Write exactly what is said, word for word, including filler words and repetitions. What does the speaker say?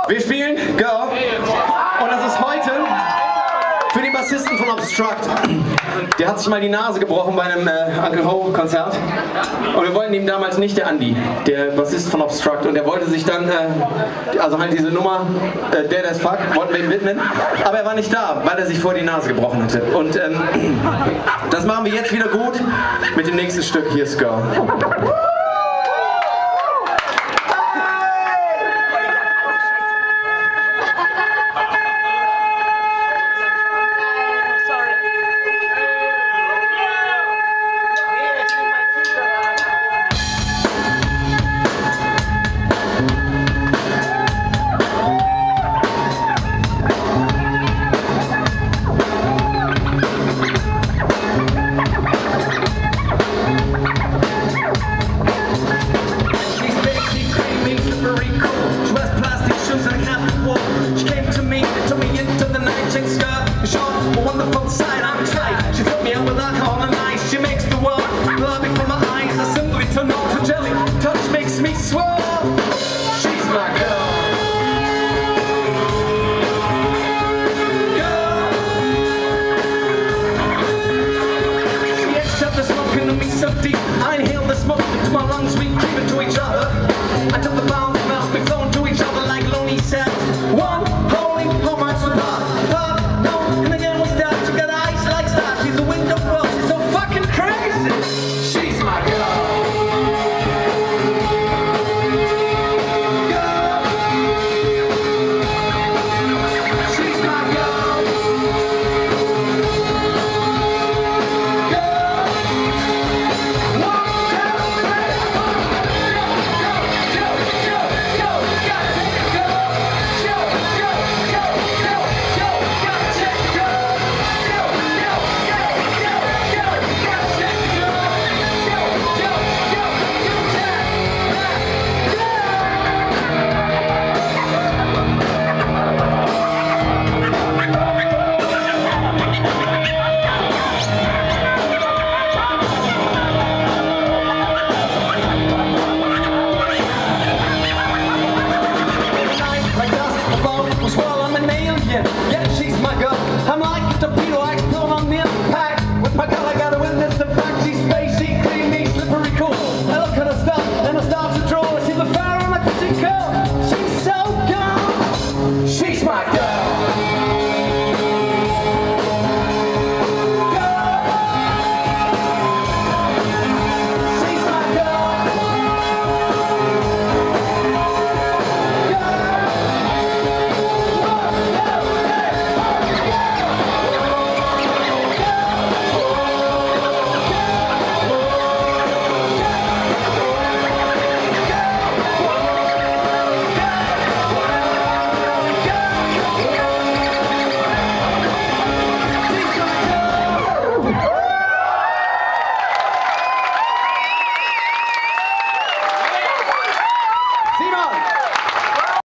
Wir spielen Girl und das ist heute für den Bassisten von Obstruct. Der hat sich mal die Nase gebrochen bei einem äh, Uncle Ho Konzert und wir wollten ihm damals nicht, der Andy, der Bassist von Obstruct, und er wollte sich dann, äh, also halt diese Nummer äh, Dead as Fuck, wollten wir ihm widmen, aber er war nicht da, weil er sich vor die Nase gebrochen hatte. Und ähm, das machen wir jetzt wieder gut mit dem nächsten Stück. Hier ist Girl. I inhale the smoke into my lungs, we creep into each other. I took the